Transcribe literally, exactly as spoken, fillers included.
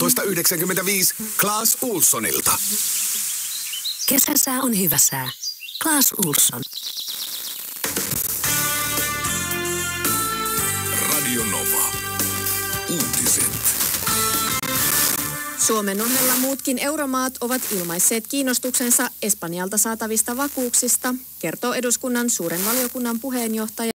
tuhatkahdeksansataayhdeksänkymmentäviisi Claes Olssonilta. Kesäsää on hyvä sää. Claes Olsson. Radio Nova. Uutiset. Suomen ohella muutkin euromaat ovat ilmaisseet kiinnostuksensa Espanjalta saatavista vakuuksista, kertoo eduskunnan suuren valiokunnan puheenjohtaja